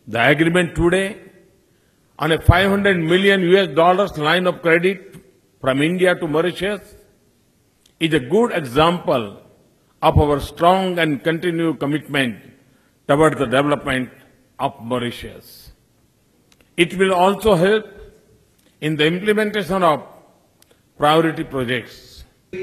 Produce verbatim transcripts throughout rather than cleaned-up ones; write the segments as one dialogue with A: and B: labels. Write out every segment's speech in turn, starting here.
A: The agreement today on a five hundred million U S dollars line of credit from India to Mauritius is a good example of our strong and continued commitment toward the development of Mauritius. It will also help in the implementation of priority projects.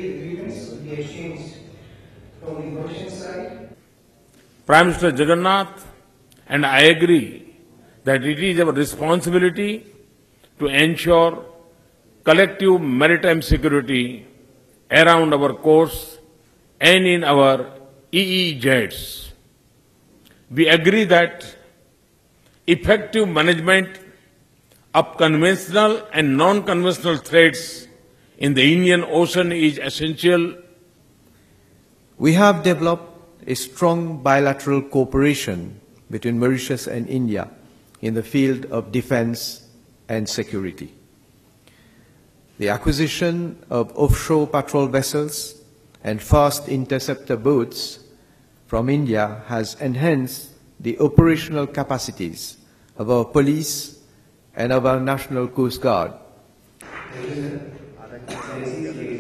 A: Prime Minister Jagannath and I agree that it is our responsibility to ensure collective maritime security around our coasts and in our E E Zs. We agree that effective management of conventional and non-conventional threats in the Indian Ocean is essential.
B: We have developed a strong bilateral cooperation between Mauritius and India in the field of defense and security. The acquisition of offshore patrol vessels and fast interceptor boats from India has enhanced the operational capacities of our police and of our National Coast Guard.